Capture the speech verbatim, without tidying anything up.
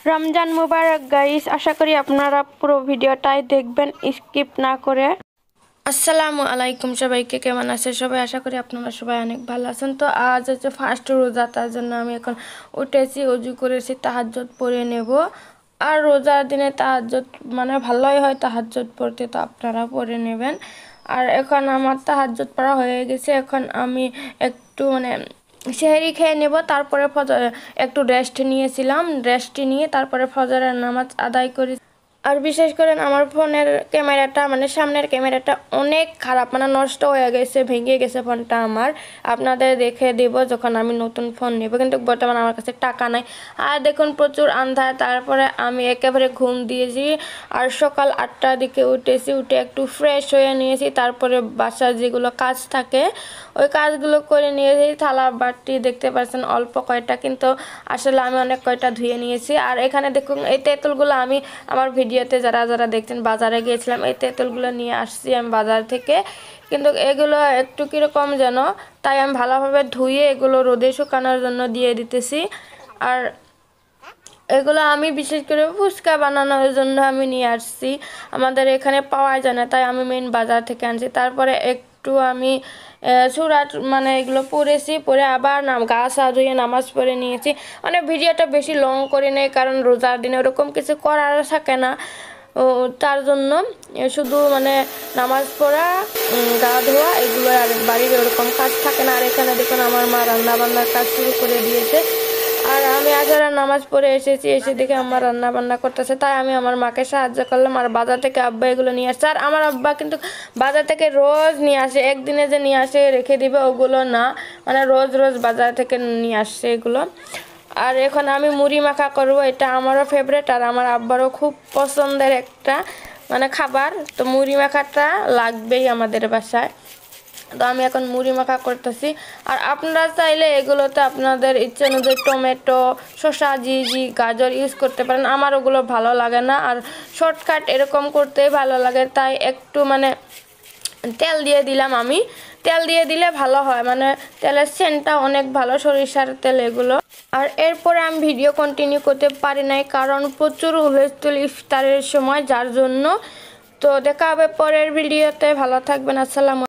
রমজান মুবারক guys, আশা করি আপনারা পুরো ভিডিওটাই দেখবেন স্কিপ না করে। আসসালামু আলাইকুম, সবাইকে কেমন আছে সবাই? আশা করি আপনারা সবাই অনেক ভালো আছেন। তো আজ হচ্ছে ফার্স্ট রোজা, তার জন্য আমি এখন উঠেছি, অজু করেছি, তাহাজ্জুদ পড়ে নেব। আর রোজার দিনে তাহাজ্জুদ মানে ভালোই হয় তাহাজ্জুদ পড়তে, তো আপনারা পড়ে নেবেন। আর এখন আমার তাহাজ্জুদ পড়া হয়ে গেছে, এখন আমি একটু মানে সেহরি খেয়ে নেব, তারপরে ফজর একটু রেস্ট নিয়েছিলাম, রেস্ট নিয়ে তারপরে ফজরের নামাজ আদায় করি। আর বিশেষ করে আমার ফোনের ক্যামেরাটা মানে সামনের ক্যামেরাটা অনেক খারাপ, মানে নষ্ট হয়ে গেছে, ভেঙে গেছে ফোনটা আমার। আপনাদের দেখে দেব যখন আমি নতুন ফোন নেব, কিন্তু বর্তমানে আমার কাছে টাকা নাই। আর দেখুন প্রচুর আন্ধার, তারপরে আমি একেবারে ঘুম দিয়েছি। আর সকাল আটটার দিকে উঠেছি, উঠে একটু ফ্রেশ হয়ে নিয়েছি, তারপরে বাসার যেগুলো কাজ থাকে ওই কাজগুলো করে নিয়েছি। থালা বাটি দেখতে পাচ্ছেন অল্প কয়টা, কিন্তু আসলে আমি অনেক কয়টা ধুয়ে নিয়েছি। আর এখানে দেখুন এই তেঁতুলগুলো আমি আমার ভিডিওতে যারা যারা দেখছেন বাজারে গিয়েছিলাম, এই তেঁতুলগুলো নিয়ে আসছি আমি বাজার থেকে, কিন্তু এগুলো একটু কীরকম যেন, তাই আমি ভালোভাবে ধুয়ে এগুলো রোদে শুকানোর জন্য দিয়ে দিতেছি। আর এগুলো আমি বিশেষ করে ফুচকা বানানোর জন্য আমি নিয়ে আসছি, আমাদের এখানে পাওয়া যায় না, তাই আমি মেন বাজার থেকে আনছি। তারপরে একটু আমি সুরাট মানে এগুলো পড়েছি, পরে আবার নাম গা সা ধুয়ে নামাজ পড়ে নিয়েছি। মানে ভিডিওটা বেশি লং করে নেই, কারণ রোজার দিনে ওরকম কিছু করার থাকে না, তার জন্য শুধু মানে নামাজ পড়া, গা ধোয়া এগুলো, আর বাড়ির ওরকম কাজ থাকে না। আর এখানে দেখুন আমার মা রান্না বান্নার কাজ শুরু করে দিয়েছে। আর আমি আজরা নামাজ পড়ে এসেছি, এসে দেখে আমার রান্না বান্না করতেছে, তাই আমি আমার মাকে সাহায্য করলাম। আর বাজার থেকে আব্বা এগুলো নিয়ে আসছে। আর আমার আব্বা কিন্তু বাজার থেকে রোজ নিয়ে আসে, একদিনে যে নিয়ে আসে রেখে দিবে ওগুলো না, মানে রোজ রোজ বাজার থেকে নিয়ে আসছে এগুলো। আর এখন আমি মুড়ি মাখা করব, এটা আমারও ফেভারিট আর আমার আব্বারও খুব পছন্দের একটা মানে খাবার, তো মুড়ি মাখাটা লাগবেই আমাদের বাসায়। তো আমি এখন মুড়ি মাখা করতেছি। আর আপনারা চাইলে এগুলোতে আপনাদের ইচ্ছে অনুযায়ী টমেটো, শসা, জিজি, গাজর ইউজ করতে পারেন, আমার ওগুলো ভালো লাগে না, আর শর্টকাট এরকম করতেই ভালো লাগে, তাই একটু মানে তেল দিয়ে দিলাম। আমি তেল দিয়ে দিলে ভালো হয়, মানে তেলের সেন্টটা অনেক ভালো, সরিষার তেল এগুলো। আর এরপরে আমি ভিডিও কন্টিনিউ করতে পারি নাই, কারণ প্রচুর হুলস্থুল ইফতারের সময়, যার জন্য। তো দেখা হবে পরের ভিডিওতে, ভালো থাকবেন, আসসালামু।